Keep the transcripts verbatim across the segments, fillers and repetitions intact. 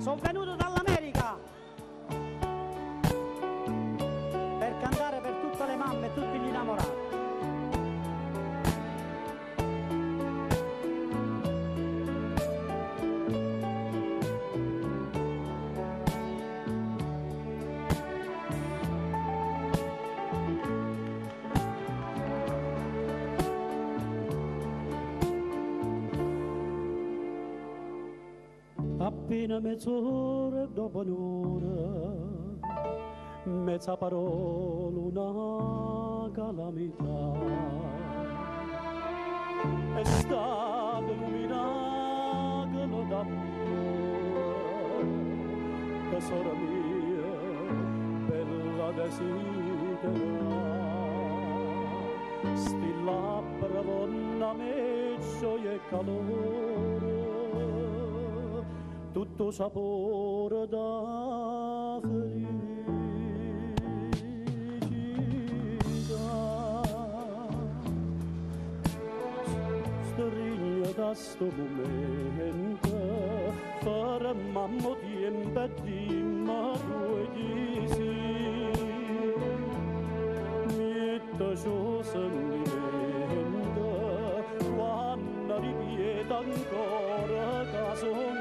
Sono venuto dall'America per cantare per tutte le mamme e tutti gli innamorati. Appena mezz'ora dopo un'ora, mezza parola, una calamità. È stato un miracolo d'amore, tesoro mia, bella desidera. Sti labbra donna me gioia e calore, tutto sapore da felicità. Strigna da sto momento, fermammo tempo e dimmi due sì. Mette ciò sentimento, quando ripieta ancora che son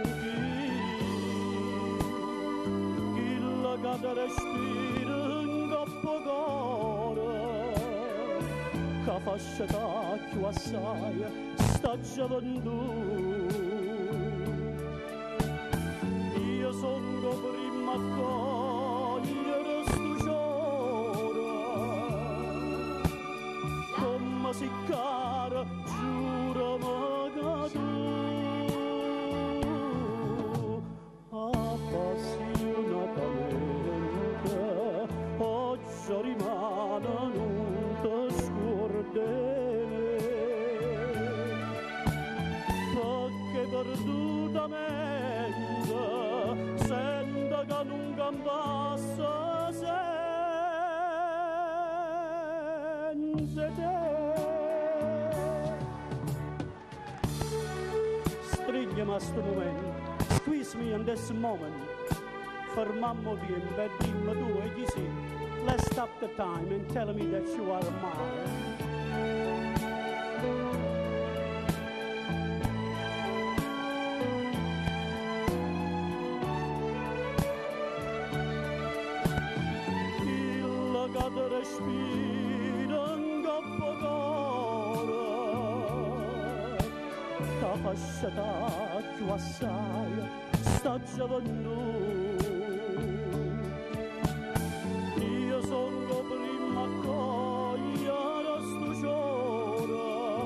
che respira in coppo cuore, che faccia tacchio assai sta gioventù. Io sono prima a cogliere sto giorno, come si cara, giuro-mi che tu appassionatamente oggi rimane non ti scordere, perché perdutamente sento che non passa senza te. Strigliami a sto momento, squeeze me in this moment. Fermammo tempo e dimmi due chi sì. Let's stop the time and tell me that you are mine. Il che respira in coppo cuore, che faccia tacchio assai sta gioventù. Io sono prima a cogliere sto giorno,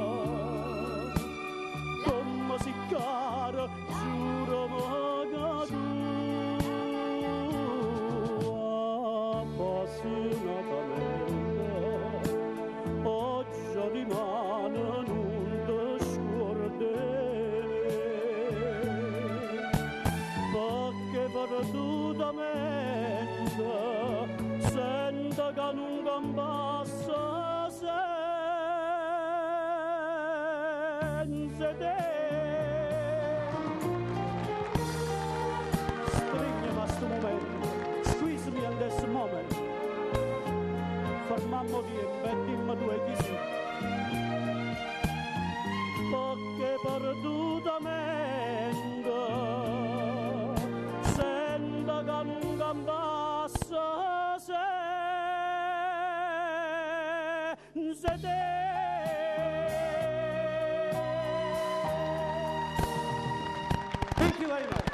come si cara, giuro-mi che tu appassionatamente oggi rimane non ti scordere, perché perdutamente sento che non passa senza te. Strigliami a sto momento, squeeze me in this moment. Fermammo tempo e dimmi due chi sì, perché perdutamente sento che non passa senza te. Thank you very much.